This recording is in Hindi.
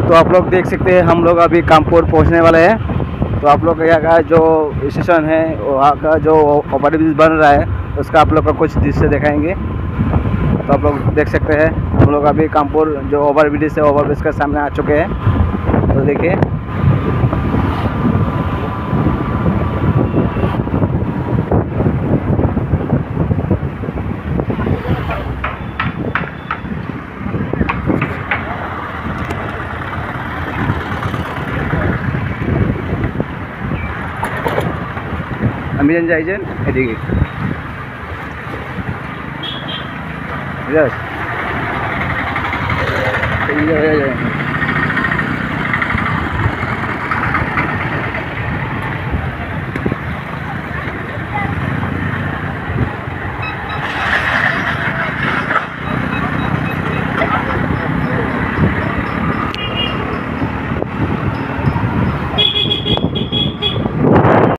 तो आप लोग देख सकते हैं हम लोग अभी कानपुर पहुंचने वाले हैं। तो आप लोग यहाँ का जो स्टेशन है वहाँ का जो ओवरब्रिज बन रहा है उसका आप लोग का कुछ दृश्य दिखाएंगे। तो आप लोग देख सकते हैं हम लोग अभी कानपुर जो ओवरब्रिज है ओवरब्रिज के सामने आ चुके हैं। तो देखिए আমি যাইছেন এদিকে ঠিক আছে